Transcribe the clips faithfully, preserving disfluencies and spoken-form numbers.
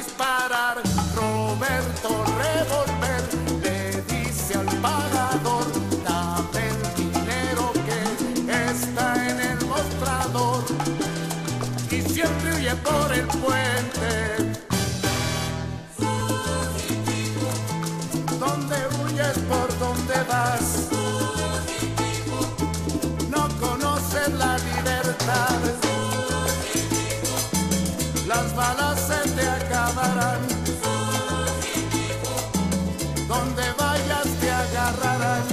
disparar. Roberto Revolver le dice al pagador: dame el dinero que está en el mostrador. Y siempre huye por el puente. ¿Dónde huyes? ¿Por dónde vas? No conoces la libertad. Las balas se te acabarán. Donde vayas te agarrarán.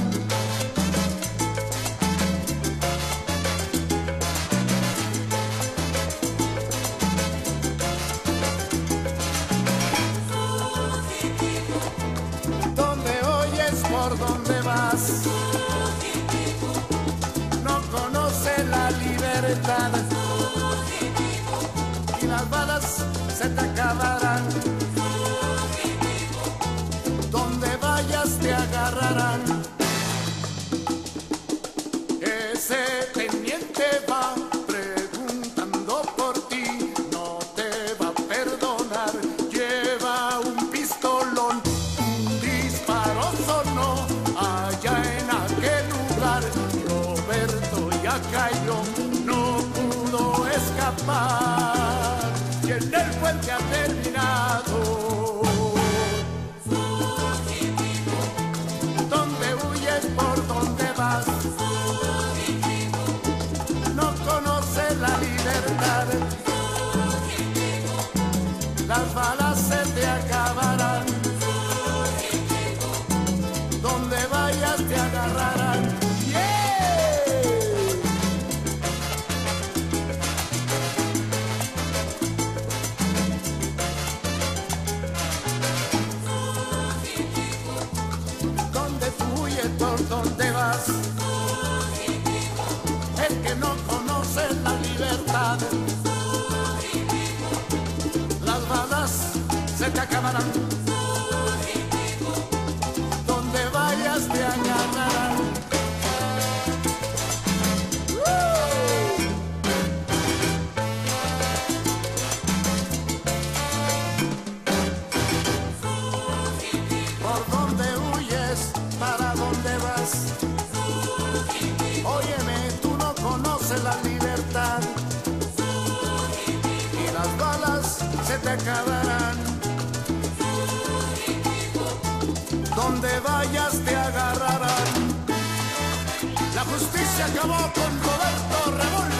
¿Dónde oyes? ¿Por dónde vas? No conoce la libertad. Y las balas se te acabarán. Donde vayas te agarrarán. Ese teniente va preguntando por ti, no te va a perdonar. Lleva un pistolón, un disparo sonó allá en aquel lugar. Roberto ya cayó, no pudo escapar, y en el puente ha terminado. ¿Dónde huyes? ¿Por dónde vas? No conoce la libertad. Las balas se te acabarán. Donde vayas te agarrarán. ¿Por dónde vas? Es que no conoces la libertad. Las balas se te acabarán. Donde vayas te agarrarán. ¿Por dónde huyes? ¿Para dónde vas? Óyeme, tú no conoces la libertad. Y las balas se te acabarán. Donde vayas te agarrarán. La justicia acabó con Roberto Revolver.